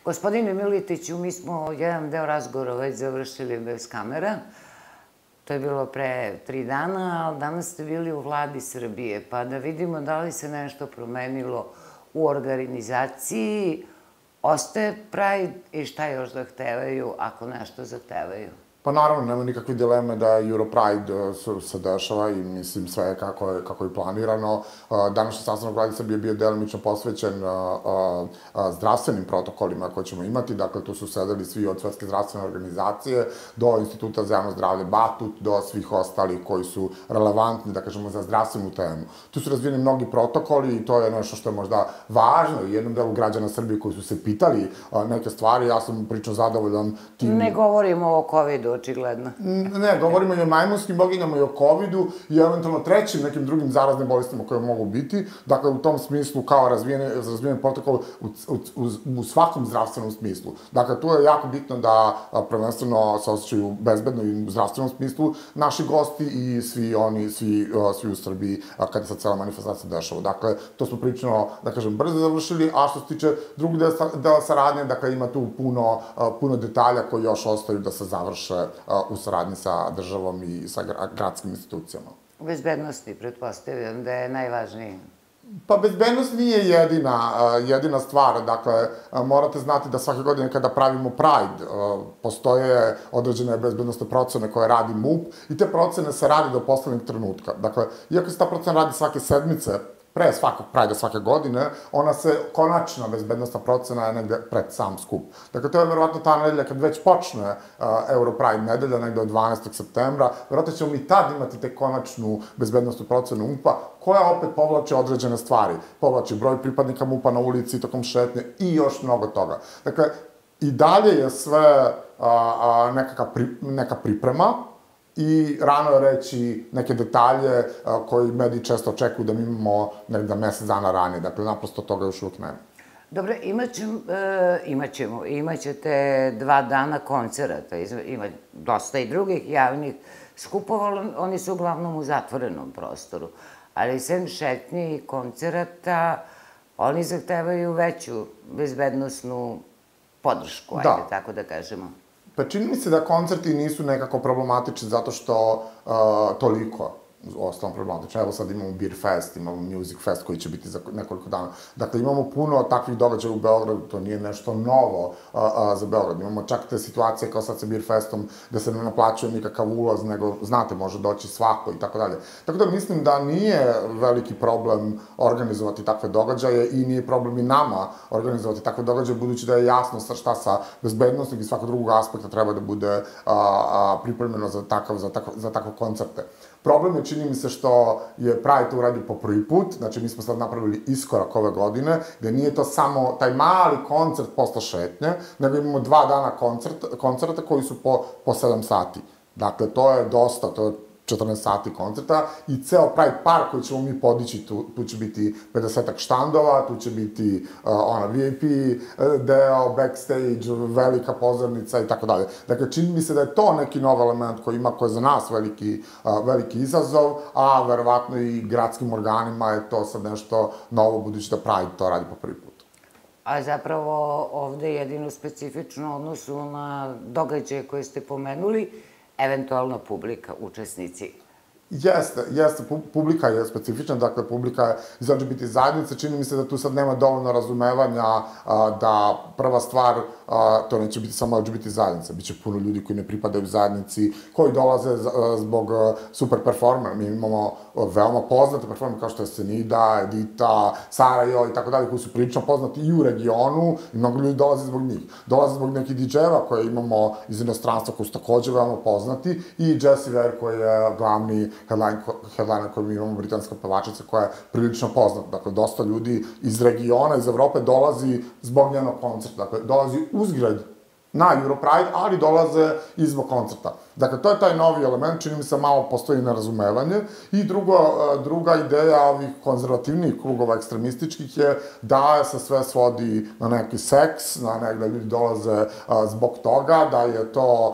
Gospodine Militiću, mi smo jedan deo razgovora već završili bez kamera. To je bilo pre 3 dana, ali danas ste bili u vladi Srbije, pa da vidimo da li se nešto promenilo u organizaciji. Ostaje Pride i šta još zahtevaju, ako nešto zahtevaju? Pa naravno, nema nikakve dileme da Europride se dešava i mislim sve je kako je planirano. Današnji sastanak vlade Srbije je bio delimično posvećen zdravstvenim protokolima koje ćemo imati. Dakle, tu su sedeli svi od Svetske zdravstvene organizacije do Instituta za javno zdravlje Batut, do svih ostalih koji su relevantni, da kažemo, za zdravstvenu temu. Tu su razvijeni mnogi protokoli i to je nešto što je možda važno i jednom delu građana Srbije koji su se pitali neke stvari. Ja sam prilično zadovoljan tim... Ne govorimo o COVID-u, očigledno. Ne, govorimo i o majmunskim boginjama i o COVID-u i eventualno trećim nekim drugim zaraznim bolestima koje mogu biti. Dakle, u tom smislu kao razvijen protokol u svakom zdravstvenom smislu. Dakle, tu je jako bitno da prvenstveno se osjećaju bezbedno i u zdravstvenom smislu naši gosti i svi u Srbiji kada se cela manifestacija dešava. Dakle, to smo prilično, da kažem, brzo završili, a što se tiče drugog dela saradnje, dakle, ima tu puno detalja koji još ostaju da se završe u saradnji sa državom i sa gradskim institucijama. Bezbednosti, pretpostavljam da je najvažniji. Pa bezbednost nije jedina stvar. Dakle, morate znati da svake godine kada pravimo Pride, postoje određene bezbednostne procene koje radi MUP i te procene se radi do poslednjeg trenutka. Dakle, iako se ta procena radi svake sedmice, pre svakog Pride-a svake godine, konačna bezbednostna procena je negde pred sam skup. Dakle, to je verovatno ta nedelja kad već počne Europride nedelja, negde od 12. septembra, verovatno ćemo mi tad imati te konačnu bezbednostnu procenu MUP-a, koja opet povlači određene stvari. Povlači broj pripadnika MUP-a na ulici tokom šetnje i još mnogo toga. Dakle, i dalje je sve neka priprema, i rano je reći neke detalje koji mediji često očekuju da mi imamo negde mesec dana ranije. Dakle, naprosto toga još uvijek nema. Dobro, imaćete 2 dana koncerata, ima dosta i drugih javnih skupova, oni su uglavnom u zatvorenom prostoru. Ali sem šetnji i koncerata, oni zahtevaju veću bezbednosnu podršku, ajde tako da kažemo. Pa čini mi se da koncerti nisu nekako problematični zato što toliko ostalom problematično. Evo sad imamo Beer Fest, imamo Music Fest koji će biti za nekoliko dana. Dakle, imamo puno takvih događaja u Beogradu, to nije nešto novo za Beograd. Imamo čak te situacije kao sad sa Beer Festom gde se ne naplaćuje nikakav ulaz, nego, znate, može doći svako i tako dalje. Tako da mislim da nije veliki problem organizovati takve događaje i nije problem i nama organizovati takve događaje, budući da je jasno šta sa bezbednostnog i svakog drugog aspekta treba da bude pripremljeno za takve koncerte. Problem je, čini mi se, što je Pride to uradio po prvi put, znači mi smo sad napravili iskorak ove godine, gde nije to samo taj mali koncert posle šetnje, nego imamo 2 dana koncerta koji su po 7 sati. Dakle, to je dosta, to je 14 sati koncerta i ceo Pride park koji ćemo mi podići, tu će biti 50-ak štandova, tu će biti VIP deo, backstage, velika pozornica i tako dalje. Dakle, čini mi se da je to neki nov element koji je za nas veliki izazov, a verovatno i gradskim organima je to sad nešto novo, budući da Pride to radi po prvi put. A zapravo ovde jedino specifično odnosu na događaje koje ste pomenuli, eventualno publika, učesnici. Jeste, publika je specifična, dakle, publika je iz LGBT zajednice. Čini mi se da tu sad nema dovoljno razumevanja da prva stvar, to neće biti samo LGBT zajednice, biće puno ljudi koji ne pripadaju zajednici, koji dolaze zbog super performera. Mi imamo veoma poznate performere kao što je Senida, Edita, Sarajo i tako dalje, koji su prilično poznati i u regionu i mnogo ljudi dolaze zbog njih. Dolaze zbog nekih DJ-eva koje imamo iz inostranstva koji su takođe veoma poznati i Jessie Ware koji je glavni headliner koji mi imamo, britanska pevačica koja je prilično poznata. Dakle, dosta ljudi iz regiona, iz Evrope dolazi zbog njenog koncerta. Dakle, dolazi uzgred na Europride, ali dolaze i zbog koncerta. Dakle, to je taj novi element, čini mi se malo postoji nerazumevanje. I druga ideja ovih konzervativnih krugova ekstremističkih je da se sve svodi na neki seks, na negde ljudi dolaze zbog toga, da je to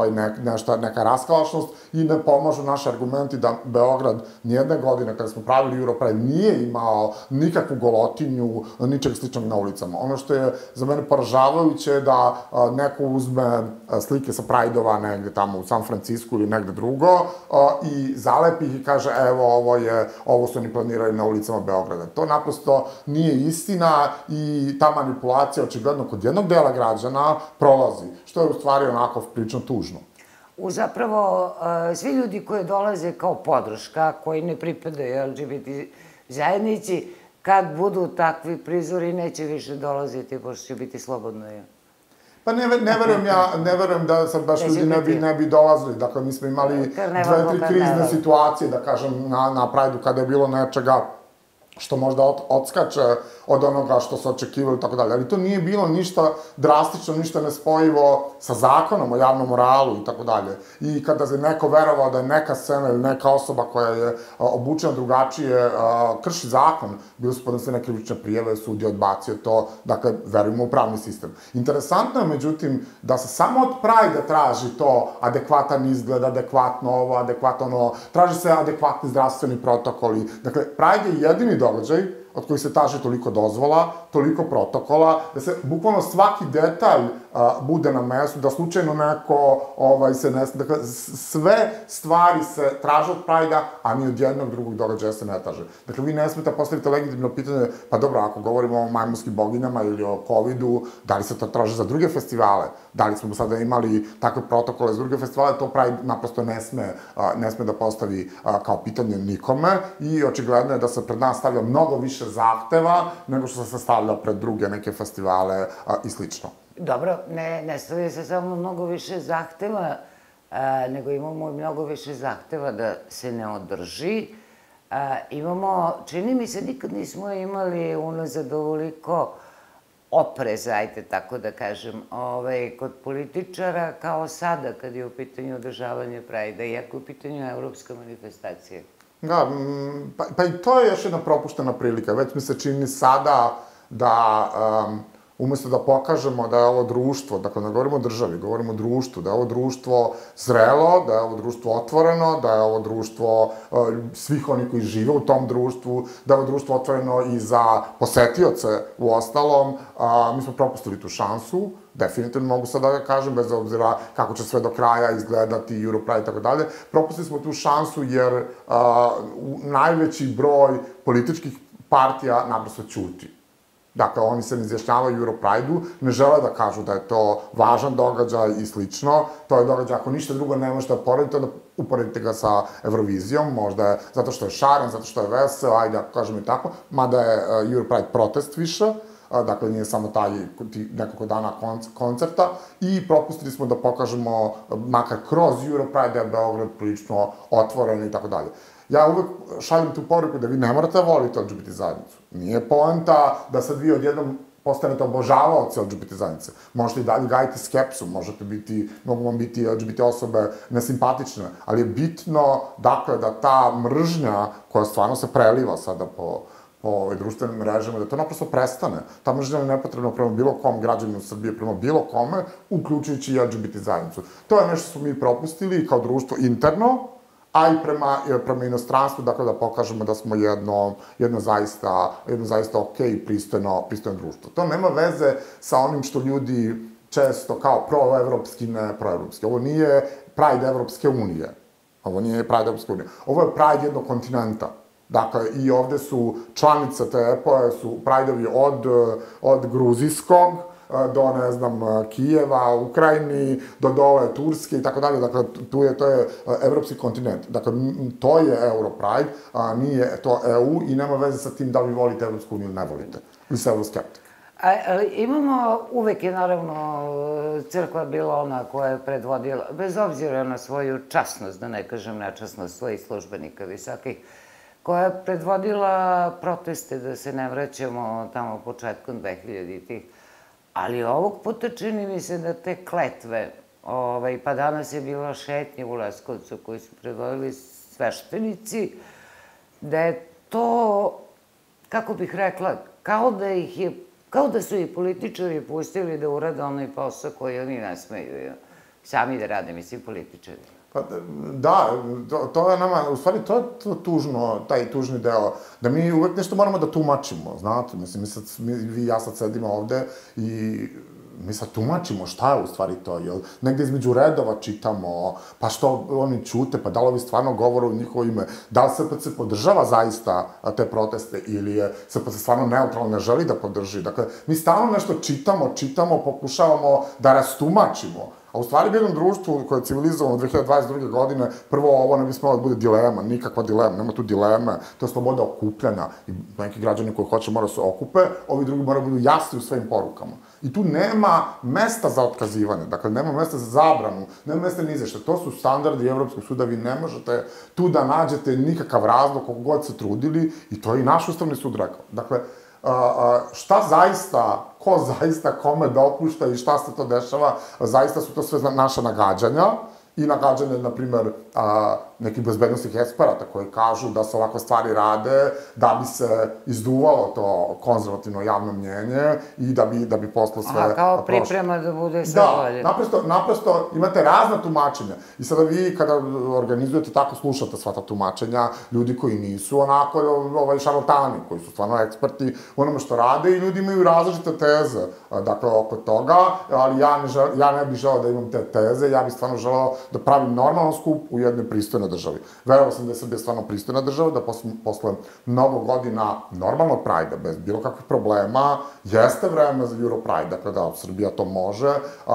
neka raskalašnost i ne pomažu naši argumenti da Beograd nijedne godine kada smo pravili Europride nije imao nikakvu golotinju, ničeg sličnog na ulicama. Ono što je za mene poražavajuće je da neko uzme slike sa Prideova negde tamo u San Francisku ili negde drugo i zalepi ih i kaže evo ovo su oni planirali na ulicama Beograda. To naprosto nije istina i ta manipulacija očigledno kod jednog dela građana prolazi, što je u stvari onako prilično tužno. Zapravo, svi ljudi koji dolaze kao podrška, koji ne pripadaju LGBT zajednici, kad budu takvi prizori, neće više dolaziti, pošto će biti slobodno. Pa ne verujem da sad baš ljudi ne bi dolazili. Dakle, mi smo imali 2-3 krizne situacije, da kažem, na Prideu kada je bilo nečega što možda odskače od onoga što se očekivalo i tako dalje. Ali to nije bilo ništa drastično, ništa nespojivo sa zakonom o javnom moralu i tako dalje. I kada je neko verovao da je neka scena ili neka osoba koja je obučena drugačije krši zakon, bili su podnesene krivične prijave, sud je odbacio to, dakle, verujemo u pravni sistem. Interesantno je, međutim, da se samo od Pride traži to adekvatan izgled, adekvatno ovo, adekvatno ono, traži se adekvatni zdravstveni protokoli. Dakle, Pride je jedini događaj od kojih se traži toliko dozvola, toliko protokola, da se bukvalno svaki detalj bude na mestu, da slučajno neko se ne... Dakle, sve stvari se traže od Pride-a, a ni od jednog drugog događaja se ne traže. Dakle, vi ne smete postaviti legitimno pitanje, pa dobro, ako govorimo o majmunskim boginjama ili o COVID-u, da li se to traže za druge festivale? Da li smo sada imali takve protokole za druge festivale? To Pride naprosto ne sme da postavi kao pitanje nikome i očigledno je da se pred nas stavlja mnogo više zahteva nego što se stavlja pred druge neke festivale i slično. Dobro, ne stavlja se samo mnogo više zahteva, nego imamo mnogo više zahteva da se ne održi. Imamo, čini mi se, nikad nismo imali unazad ovoliko opreza, ajte tako da kažem, kod političara kao sada kad je u pitanju održavanje Pride-a, iako je u pitanju evropska manifestacija. Da, pa i to je još jedna propuštena prilika. Već mi se čini sada da umesto da pokažemo da je ovo društvo, dakle ne govorimo o državi, govorimo o društvu, da je ovo društvo zrelo, da je ovo društvo otvoreno, da je ovo društvo svih oni koji žive u tom društvu, da je ovo društvo otvoreno i za posetioce u ostalom, mi smo propustili tu šansu, definitivno mogu sad da kažem, bez obzira kako će sve do kraja izgledati, Europride i tako dalje, propustili smo tu šansu jer najveći broj političkih partija naprosto ćuti. Dakle, oni se ne izjašnjavaju Europride-u, ne žele da kažu da je to važan događaj i slično. To je događaj, ako ništa drugo ne možete da poredite, da uporedite ga sa Eurovizijom, možda je zato što je šaren, zato što je vesel, ajde ako kažemo i tako, mada je Europride protest više, dakle nije samo taj nekoliko dana koncerta, i propustili smo da pokažemo, makar kroz Europride, da je Beograd prilično otvoren i tako dalje. Ja uvek šaljem tu poruku da vi ne morate voliti LGBT zajednicu. Nije poenta da sad vi odjednom postanete obožavaoci LGBT zajednice. Možete i dalje gajiti skepsu, mogu vam biti LGBT osobe nesimpatične, ali je bitno, dakle, da ta mržnja koja stvarno se preliva sada po društvenim mrežama, da to naprosto prestane. Ta mržnja je nepotrebna prema bilo kom građaninu Srbije, prema bilo kome, uključujući i LGBT zajednicu. To je nešto što smo mi propustili kao društvo interno, a i prema inostranstvu, dakle da pokažemo da smo jedno zaista okej, pristojno društvo. To nema veze sa onim što ljudi često kao proevropski, ne proevropski. Ovo nije Pride Evropske unije. Ovo je Pride jednog kontinenta. Dakle, i ovde su članice te EPO-e, su Pride-ovi od gruzijskog, do, ne znam, Kijeva, Ukrajini, do dole Turske i tako dalje. Dakle, to je evropski kontinent. Dakle, to je Europride, nije to EU i nema veze sa tim da li volite Evropsku uniju ili ne volite. Ili ste euroskeptik. Ali imamo, uvek je naravno crkva bila ona koja je predvodila, bez obzira na svoju časnost, da ne kažem nečasnost svojih službenika visokih, koja je predvodila proteste, da se ne vraćamo tamo početkom 2000-ih. Ali ovog puta čini mi se da te kletve Pa danas je bila šetnja u Leskovcu koju su predvodili sveštenici, da je to, kako bih rekla, kao da su i političari pustili da urade onaj posao koji oni ne smeju sami da rade, mislim, političari. Pa da, to je nama, u stvari to je tužno, taj tužni deo, da mi uvek nešto moramo da tumačimo, znate, mislim, vi i ja sad sedimo ovde i mi sad tumačimo šta je u stvari to, jel? Negde između redova čitamo, pa što oni ćute, pa da li ovi stvarno govore u njihovo ime, da li SPC podržava zaista te proteste ili je SPC stvarno neutralno ne želi da podrži. Dakle, mi stalno nešto čitamo, pokušavamo da rastumačimo. A u stvari u jednom društvu koje je civilizovano 2022. godine, prvo ovo ne bi smelo da bude dilema, nikakva dilema, nema tu dileme, to je sloboda okupljanja i neki građani koji hoće mora se okupe, ovi drugi moraju da budu jasni u svojim porukama. I tu nema mesta za otkazivanje, dakle, nema mesta za zabranu, nema mesta ni za što. To su standardi Evropskog suda, vi ne možete tu da nađete nikakav razlog koliko god se trudili i to je i naš Ustavni sud rekao. Dakle, šta zaista, ko zaista kome dopušta i šta se to dešava, zaista su to sve naša nagađanja i nagađanje, na primer, nekih bezbednostnih eksperata koji kažu da se ovakve stvari rade, da bi se izduvalo to konzervativno javno mnjenje i da bi posle sve... Aha, kao priprema da bude sve bolje. Da, naprosto imate razna tumačenja. I sada vi, kada organizujete tako, slušate sva ta tumačenja, ljudi koji nisu onako šarlatani, koji su stvarno eksperti u onome što rade i ljudi imaju različite teze, dakle, oko toga, ali ja ne bih želeo da imam te teze, ja bih stvarno želeo da pravim normalan skup u jednoj pristojnoj državi. Verovao sam da je Srbija stvarno pristojna država, da posle mnogo godina normalnog Prajda, bez bilo kakvih problema, jeste vreme za Europride, dakle da, Srbija to može.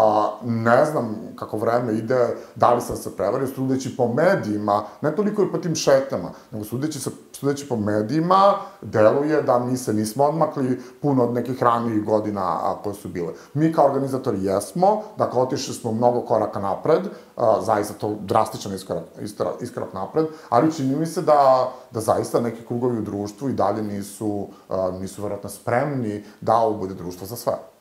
Ne znam kako vreme ide, da li sam se prevario, sudeći po medijima, ne toliko i po tim šetnjama, nego sudeći po medijima, deluje da mi se nismo odmakli puno od nekih ranijih godina koje su bile. Mi kao organizatori jesmo, dakle, otišli smo mnogo koraka napred, zaista to drastičan iskorak napred, ali čini mi se da zaista neki krugovi u društvu i dalje nisu verovatno spremni da ovo bude društvo za sve.